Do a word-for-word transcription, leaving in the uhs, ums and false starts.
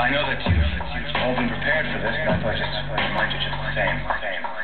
I know that you've all been prepared for this, but I thought I'd just remind you just the same.